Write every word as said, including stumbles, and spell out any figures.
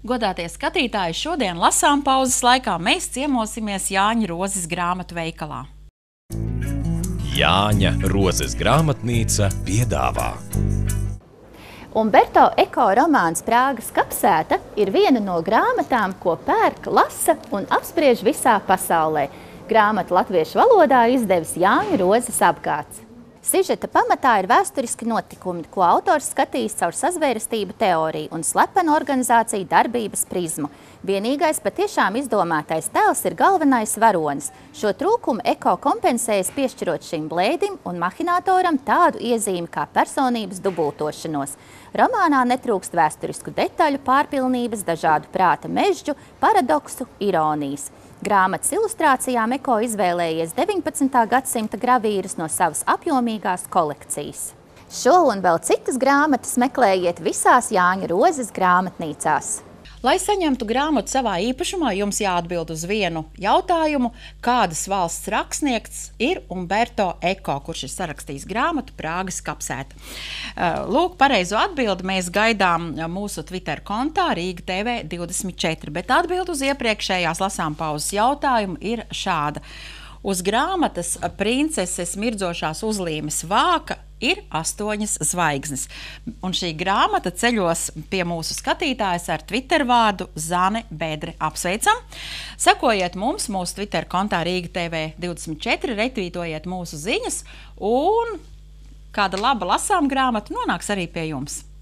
Godātie skatītāji, šodien lasām pauzes laikā mēs ciemosimies Jāņa Rozes grāmatu veikalā. Jāņa Rozes grāmatnīca piedāvā. Umberto Eko romāns Prāgas kapsēta ir viena no grāmatām, ko pērk, lasa un apspriež visā pasaulē. Grāmatu latviešu valodā izdevis Jāņa Rozes apgāds. Sižeta pamatā ir vēsturiski notikumi, ko autors skatījis caur sazvērestību teoriju un slepenu organizāciju darbības prizmu. Vienīgais patiešām izdomātais tēls ir galvenais varonis. Šo trūkumu Eko kompensējas piešķirot šim blēdim un mahinatoram tādu iezīmi kā personības dubultošanos. Romānā netrūkst vēsturisku detaļu, pārpilnības, dažādu prāta mežģu, paradoksu, ironijas. Grāmatas ilustrācijām Eko izvēlējies deviņpadsmitā gadsimta gravīrus no savas apjomīgās kolekcijas. Šo un vēl citas grāmatas meklējiet visās Jāņa Rozes grāmatnīcās. Lai saņemtu grāmatu savā īpašumā, jums jāatbild uz vienu jautājumu, kādas valsts rakstnieks ir Umberto Eko, kurš ir sarakstījis grāmatu Prāgas kapsēta. Lūk, pareizo atbildi mēs gaidām mūsu Twitter kontā Rīga T V divdesmit četri, bet atbildi uz iepriekšējās lasām pauzes jautājumu ir šāda. Uz grāmatas Princeses mirdzošās uzlīmes vāka ir astoņas zvaigznes. Un šī grāmata ceļos pie mūsu skatītājas ar Twitter vārdu Zane Bedre. Apsveicam! Sekojiet mums mūsu Twitter kontā Rīga T V divdesmit četri, retvītojiet mūsu ziņas un kāda laba lasām grāmata nonāks arī pie jums.